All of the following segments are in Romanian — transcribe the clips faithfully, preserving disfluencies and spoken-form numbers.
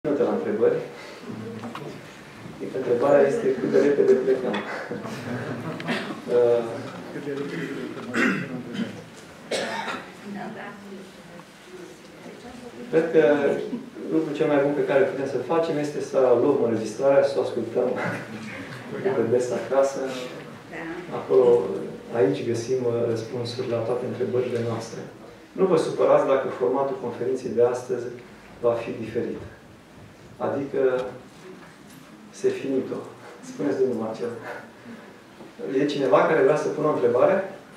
minute la întrebări. Întrebarea este cât de repede plecăm. uh, Cred că lucrul cel mai bun pe care putem să-l facem este să luăm înregistrarea, să o ascultăm pe des acasă. Acolo, aici găsim răspunsuri la toate întrebările noastre. Nu vă supărați dacă formatul conferinței de astăzi va fi diferit. Adică se finito. Spuneți, domnul Marcel. E cineva care vrea să pună o întrebare?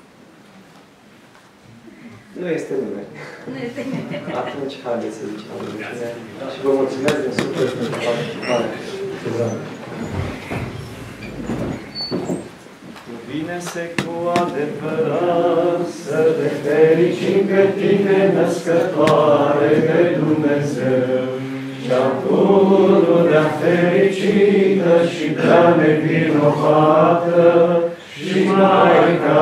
Nu este nimeni. Nu este nimeni. Atunci, haideți să zicem rugăciune. Și vă mulțumesc din suflet pentru participare. Cuvine-se cu adevărat să te fericim pe tine, născătoare de Dumnezeu, și-a pururea fericită și prea nevinovată, și Maica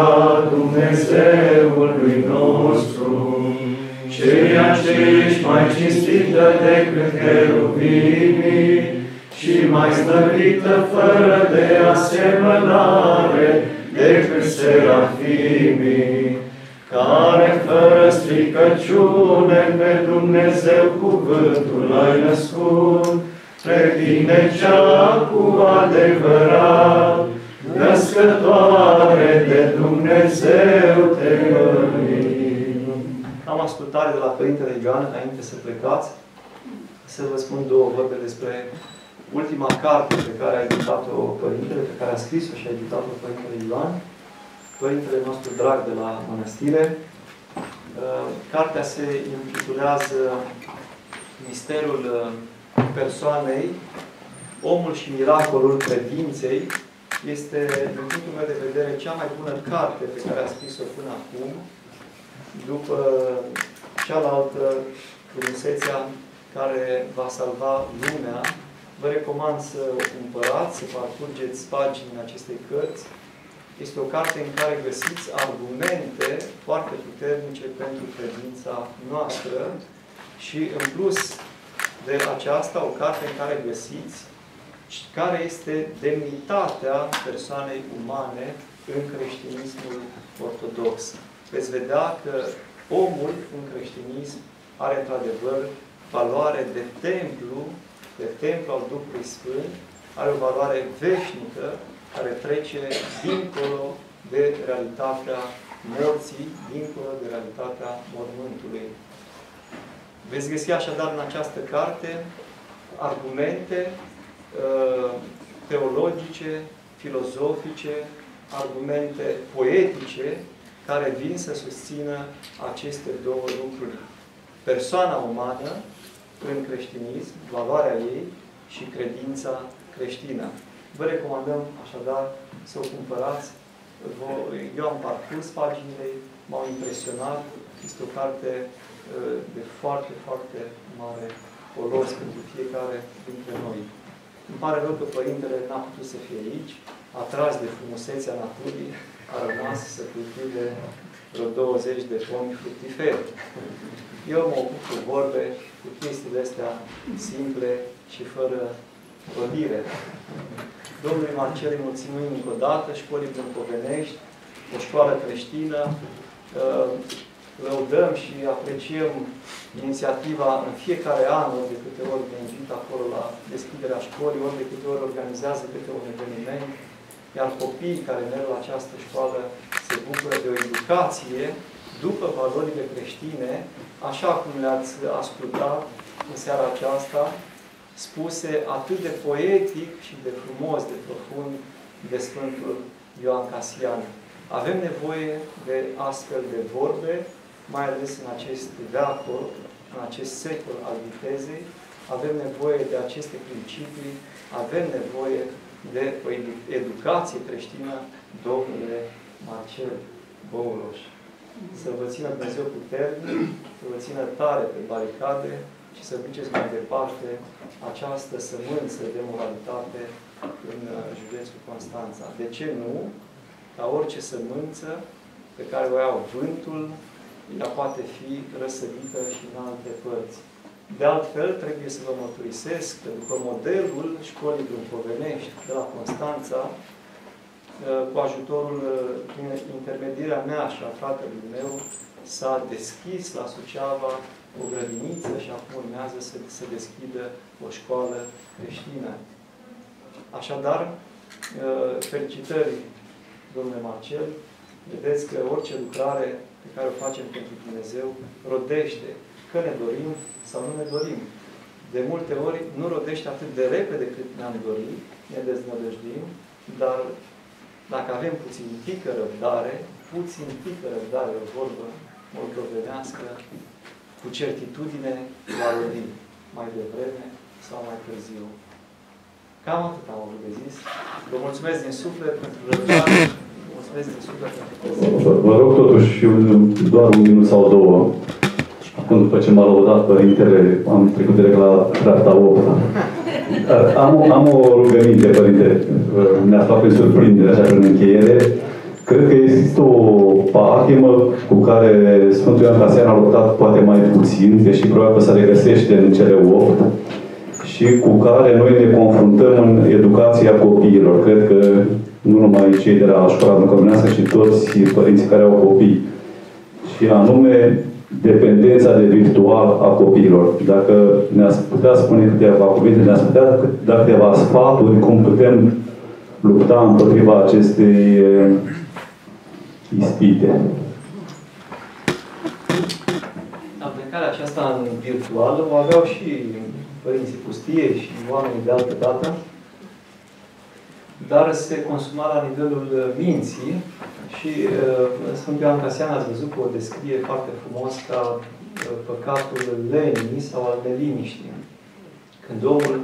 Dumnezeului nostru, ceea ce ești mai cinstită decât cherubimii și mai slăvită fără de asemănare decât serafimii, care fără stricăciune pe Dumnezeu cuvântul ai născut, pe tine cea cu adevărat, născătoare de Dumnezeu te mărim. Am ascultare de la Părintele Ioan, înainte să plecați, să vă spun două vorbe despre ultima carte pe care a editat-o Părintele, pe care a scris-o și a editat-o Părintele Ioan, Părintele nostru drag de la mănăstire. Cartea se intitulează Misterul persoanei, omul și miracolul credinței. Este, din punctul meu de vedere, cea mai bună carte pe care a scris-o până acum, după cealaltă, Frumusețea care va salva lumea. Vă recomand să o cumpărați, să parcurgeți paginile acestei cărți. Este o carte în care găsiți argumente foarte puternice pentru credința noastră și, în plus de aceasta, o carte în care găsiți care este demnitatea persoanei umane în creștinismul ortodox. Veți vedea că omul în creștinism are, într-adevăr, valoare de templu, de templu al Duhului Sfânt, are o valoare veșnică, care trece dincolo de realitatea morții, dincolo de realitatea mormântului. Veți găsi așadar în această carte argumente teologice, filozofice, argumente poetice, care vin să susțină aceste două lucruri. Persoana umană în creștinism, valoarea ei și credința creștină. Vă recomandăm așadar să o cumpărați. Eu am parcurs paginile, m-au impresionat. Este o carte de foarte, foarte mare folos pentru fiecare dintre noi. Îmi pare rău că Părintele n-a putut să fie aici, atras de frumusețea naturii, a rămas să cultive vreo douăzeci de pomi fructiferi. Eu mă ocup cu vorbe, cu chestiile astea simple și fără rodire. Domnului Marcel îi mulțumim încă o dată, școlii Brâncovenești, o școală creștină. Lăudăm și apreciem inițiativa în fiecare an, ori de câte ori ne invită acolo la deschiderea școlii, ori de câte ori organizează câte un eveniment, iar copiii care merg la această școală se bucură de o educație după valorile creștine, așa cum le-ați ascultat în seara aceasta, spuse atât de poetic și de frumos, de profund, de Sfântul Ioan Casian. Avem nevoie de astfel de vorbe, mai ales în acest veacul, în acest secol al vitezei. Avem nevoie de aceste principii, avem nevoie de o educație creștină, domnule Marcel Băuloș. Să vă țină Dumnezeu puternic, să vă țină tare pe baricade și să duceți mai departe această sămânță de moralitate în județul Constanța. De ce nu? Ca orice sămânță pe care o iau vântul, ea poate fi răsărită și în alte părți. De altfel, trebuie să vă mărturisesc că după modelul școlii Brâncovenești de la Constanța, cu ajutorul, prin intermedierea mea și a fratelui meu, s-a deschis la Suceava o grădiniță și acum urmează să se deschidă o școală creștină. Așadar, felicitări, domnule Marcel, vedeți că orice lucrare pe care o facem pentru Dumnezeu rodește, că ne dorim sau nu ne dorim. De multe ori nu rodește atât de repede cât ne-am dorit, ne deznădăjduim, dar dacă avem puțin pică răbdare, puțin pică răbdare, o vorbă moldovenească, cu certitudine va rodi mai devreme sau mai târziu. Cam atât am avut de zis. Vă mulțumesc din suflet pentru răbdare. Vă mulțumesc din suflet pentru prezență. Vă rog totuși doar un minut sau două. Acum, după ce m-a lăudat Părintele, am trecut direct la treapta opta. Am, am o rugăminte, Părinte. Ne-a făcut prin surprindere, așa, în încheiere. Cred că există o patimă cu care Sfântul Ioan Casian a luptat poate mai puțin, deși probabil să regăsește în cele opt, și cu care noi ne confruntăm în educația copiilor. Cred că nu numai cei de la școala brâncovenească, ci toți părinții care au copii. Și anume, dependența de virtual a copiilor. Dacă ne-ați putea spune câteva cuvinte, ne-ați putea da câteva sfaturi cum putem lupta împotriva acestei ispite. Aplicarea aceasta în virtuală o aveau și părinții pustiei și oamenii de altă dată, dar se consuma la nivelul minții și uh, Sfântul Ioan Casian, ați văzut că o descrie foarte frumos ca uh, păcatul lenii sau al neliniștii. Când omul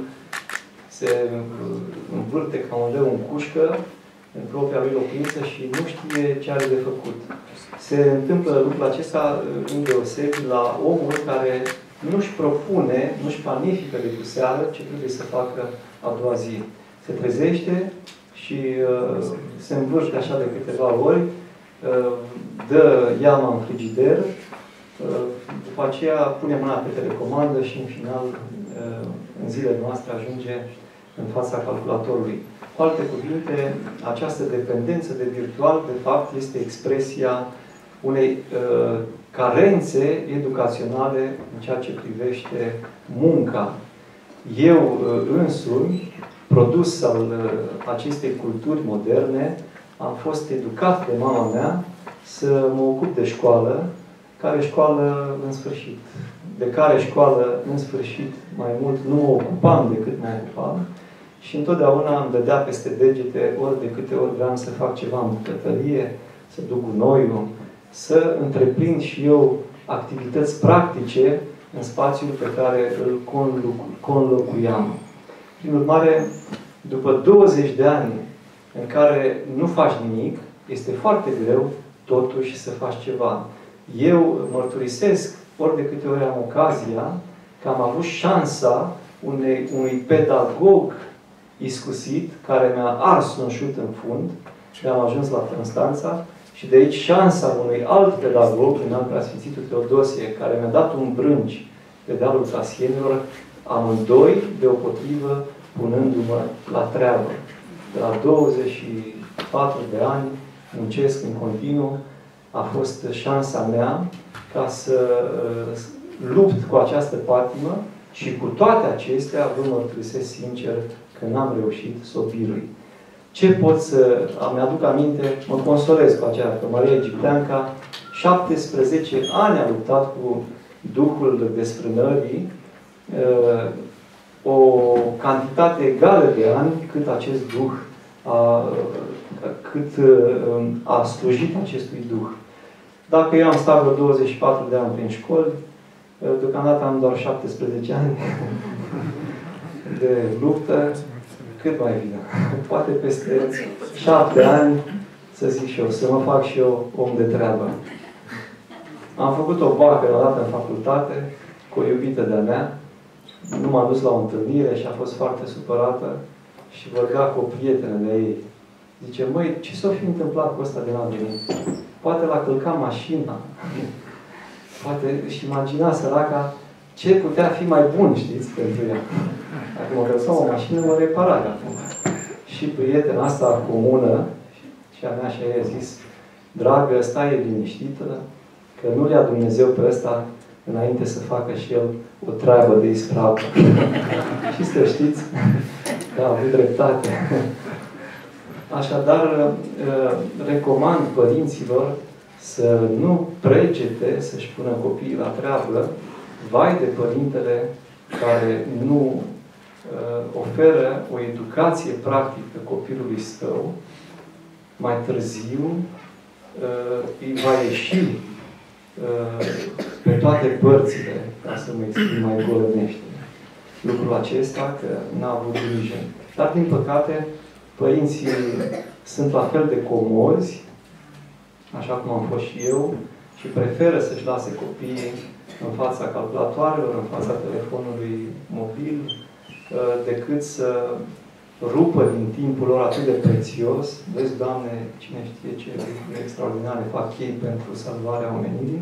se uh, învârte ca un leu în cușcă, în propria lui locuință și nu știe ce are de făcut. Se întâmplă lucrul acesta îndeosebi la omul care nu-și propune, nu-și planifică de cu seară ce trebuie să facă a doua zi. Se trezește și uh, se învârte așa de câteva ori, uh, dă iama în frigider, uh, după aceea pune mâna pe telecomandă și în final, uh, în zilele noastre, ajunge în fața calculatorului. Cu alte cuvinte, această dependență de virtual, de fapt, este expresia unei uh, carențe educaționale în ceea ce privește munca. Eu uh, însumi, produs al uh, acestei culturi moderne, am fost educat de mama mea să mă ocup de școală, care școală în sfârșit. De care școală în sfârșit mai mult nu mă ocupam decât mă ocupam. Și întotdeauna îmi dădea peste degete ori de câte ori vreau să fac ceva în bucătărie, să duc gunoiul, să întreprind și eu activități practice în spațiul pe care îl conlocuiam. Prin urmare, după douăzeci de ani în care nu faci nimic, este foarte greu totuși să faci ceva. Eu mărturisesc, ori de câte ori am ocazia, că am avut șansa unei, unui pedagog iscusit, care mi-a ars un șut în fund și am ajuns la Constanța, și de aici șansa unui alt pedagog, un alt preasfințitul Teodosie, care mi-a dat un brânci pe dealul Casienilor, amândoi, deopotrivă, punându-mă la treabă. De la douăzeci și patru de ani muncesc în continuu, a fost șansa mea ca să uh, lupt cu această patimă și cu toate acestea vă mărturisesc sincer că n-am reușit să o birui. Ce pot să... Mi-aduc aminte, mă consolez cu aceea, că Maria Egipteanca, șaptesprezece ani a luptat cu Duhul desfrânării, o cantitate egală de ani cât acest Duh a, cât a slujit acestui Duh. Dacă eu am stat vreo douăzeci și patru de ani prin școli, deocamdată am doar șaptesprezece ani de luptă, cât mai vină? Poate peste șapte ani, să zic și eu, să mă fac și eu om de treabă. Am făcut o bacă la dată în facultate, cu o iubită de-a mea. Nu m-am dus la o întâlnire și a fost foarte supărată și vorbea cu o prietenă de ei. Zice, măi, ce s-o fi întâmplat cu ăsta de la venit? Poate l-a călcat mașina. Poate își imagina săraca ce putea fi mai bun, știți, pentru ea. Dacă mă lăsam o mașină, mă repara acum. Și prietena asta comună, și a mea și a zis, dragă, stai liniștită, că nu le-a Dumnezeu pe ăsta înainte să facă și el o treabă de ispravă. Și să știți că a avut dreptate. Așadar, recomand părinților să nu pregete să-și pună copiii la treabă. Vai de părintele care nu oferă o educație practică copilului său, mai târziu îi va ieși pe toate părțile, ca să mă exprim mai golănește, lucrul acesta, că n-a avut grijă. Dar, din păcate, părinții sunt la fel de comozi, așa cum am fost și eu, și preferă să-și lase copiii în fața calculatoarelor, în fața telefonului mobil, decât să rupă din timpul lor atât de prețios. Vezi, Doamne, cine știe ce lucruri extraordinare fac ei pentru salvarea omenirii.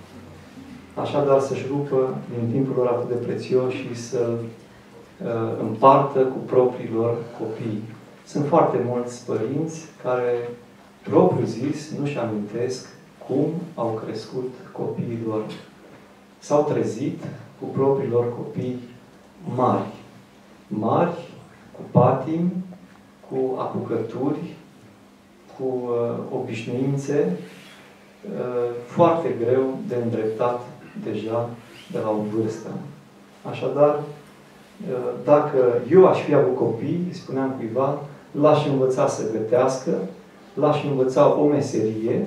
Așadar, să-și rupă din timpul lor atât de prețios și să uh, împartă cu propriilor copii. Sunt foarte mulți părinți care, propriu zis, nu-și amintesc cum au crescut copiii lor. S-au trezit cu propriilor copii mari. Mari, cu patimi, cu apucături, cu uh, obișnuințe, uh, foarte greu de îndreptat deja de la o vârstă. Așadar, uh, dacă eu aș fi avut copii, spuneam cuiva, l-aș învăța să gătească, l-aș învăța o meserie,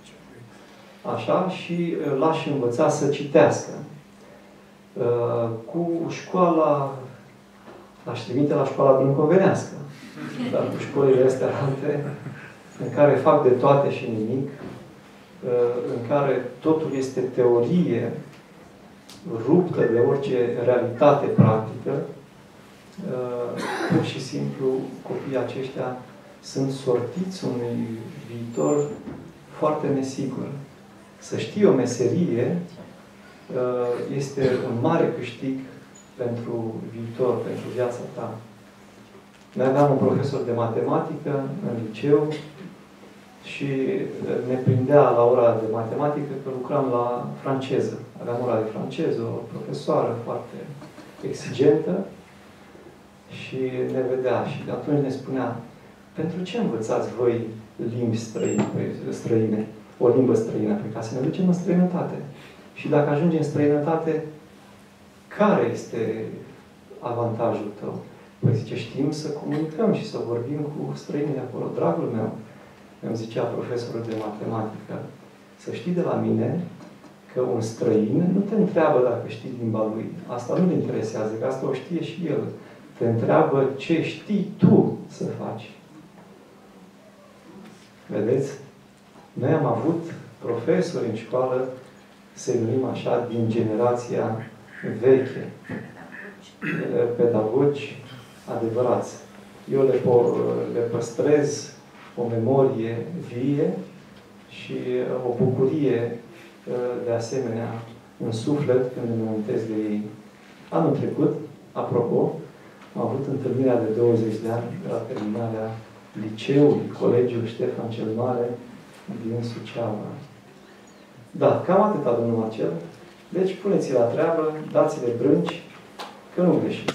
așa, și uh, l-aș învăța să citească. Uh, cu școala l-aș trimite la școala brâncovenească. Dar cu școlile astea alte, în care fac de toate și nimic, în care totul este teorie ruptă de orice realitate practică, pur și simplu copiii aceștia sunt sortiți unui viitor foarte nesigur. Să știi o meserie este un mare câștig pentru viitor, pentru viața ta. Noi aveam un profesor de matematică în liceu și ne prindea la ora de matematică că lucram la franceză. Aveam ora de franceză, o profesoară foarte exigentă și ne vedea și atunci ne spunea: pentru ce învățați voi limbi străine, străine, o limbă străină? Pentru ca să ne ducem în străinătate. Și dacă ajungem în străinătate, care este avantajul tău? Păi zice, știm să comunicăm și să vorbim cu străinii de acolo. Dragul meu, îmi zicea profesorul de matematică, să știi de la mine că un străin nu te întreabă dacă știi limba lui. Asta nu-l interesează, că asta o știe și el. Te întreabă ce știi tu să faci. Vedeți? Noi am avut profesori în școală, să-i numim așa, din generația veche. Pedagogi adevărați. Eu le, le păstrez o memorie vie și o bucurie de asemenea în suflet când îmi amintesc de ei. Anul trecut, apropo, am avut întâlnirea de douăzeci de ani de la terminarea liceului, Colegiul Ștefan cel Mare din Suceava. Da, cam atâta, domnul Marcel. Deci puneți-i la treabă, dați-le brânci, că nu greșim.